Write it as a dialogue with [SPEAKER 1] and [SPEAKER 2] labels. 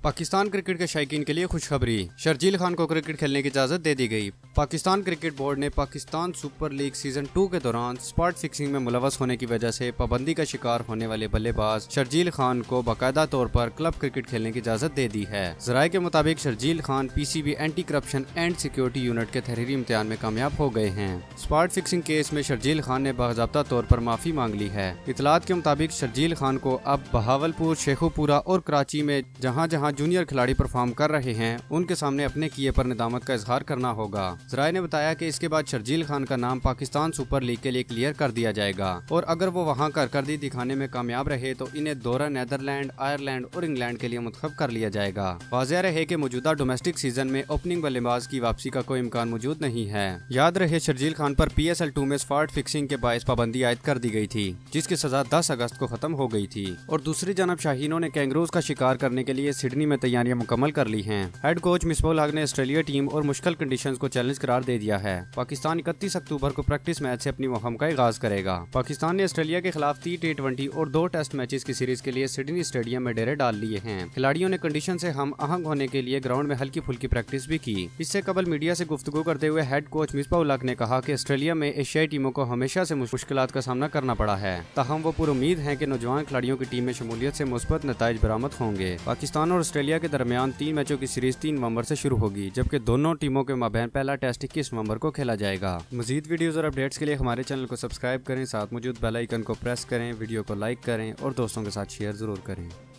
[SPEAKER 1] Pakistan cricket के शायकीन के लिए खुशखबरी, शर्जील खान को क्रिकेट खेलने की इजाजत दे दी गई। पाकिस्तान क्रिकेट बोर्ड ने पाकिस्तान सुपर लीग सीजन 2 के दौरान स्पॉट फिक्सिंग में मुलवस होने की वजह से पाबंदी का शिकार होने वाले बल्लेबाज शर्जील खान को बाकायदा तौर पर क्लब क्रिकेट खेलने की इजाजत दे दी है। जराये के मुताबिक Sharjeel Khan PCB anti corruption and security unit के तहरीरी इम्तिहान में कामयाब हो गए हैं। स्पॉट फिक्सिंग केस में शर्जील खान ने बाकायदा तौर पर माफी मांग ली है। इतलात के मुताबिक शर्जील खान को अब बहावलपुर, शेखुपुरा और कराची में जहाँ जहाँ जूनियर खिलाड़ी परफॉर्म कर रहे हैं उनके सामने अपने किए पर निदामत का इजहार करना होगा। जराये ने बताया कि इसके बाद शर्जील खान का नाम पाकिस्तान सुपर लीग के लिए क्लियर कर दिया जाएगा और अगर वो वहां कारकर्दगी दिखाने में कामयाब रहे तो इन्हें दौरा नीदरलैंड, आयरलैंड और इंग्लैंड के लिए मुंतखब कर लिया जाएगा। वाज़ेह रहे कि मौजूदा डोमेस्टिक सीजन में ओपनिंग बल्लेबाज की वापसी का कोई इम्कान मौजूद नहीं है। याद रहे शर्जील खान पर PSL 2 में स्पॉट फिक्सिंग के बायस पाबंदी आयद कर दी गई थी, जिसकी सजा 10 अगस्त को खत्म हो गई थी। और दूसरी जानब शाहीनों ने कैंगरूज का शिकार करने के लिए सिडनी में तैयारियां मुकम्मल कर ली हैं। हेड कोच मिसबाह उल हक ने ऑस्ट्रेलिया टीम और मुश्किल कंडीशंस को चैलेंज करार दे दिया है। पाकिस्तान 31 अक्टूबर को प्रैक्टिस मैच से अपनी मुहिम का आगाज करेगा। पाकिस्तान ने ऑस्ट्रेलिया के खिलाफ 3 T20 और 2 टेस्ट मैचेस की सीरीज के लिए सिडनी स्टेडियम में डेरे डाल लिए हैं। खिलाड़ियों ने कंडीशन से हम आहंग होने के लिए ग्राउंड में हल्की फुल्की प्रैक्टिस भी की। इससे कबल मीडिया से गुफ्तगू करते हुए हेड कोच मिसबाह उल हक ने कहा कि ऑस्ट्रेलिया में एशियाई टीमों को हमेशा से मुश्किलात का सामना करना पड़ा है, ताहम वो पुरुमीद है कि नौजवान खिलाड़ियों की टीम में शमूलियत से मुस्बत नताइज बरामद होंगे। पाकिस्तान और ऑस्ट्रेलिया के दरमियान 3 मैचों की सीरीज 3 नवंबर से शुरू होगी, जबकि दोनों टीमों के माबैन पहला टेस्ट 21 नवंबर को खेला जाएगा। मजीद वीडियोस और अपडेट्स के लिए हमारे चैनल को सब्सक्राइब करें, साथ मौजूद बेल आइकन को प्रेस करें, वीडियो को लाइक करें और दोस्तों के साथ शेयर जरूर करें।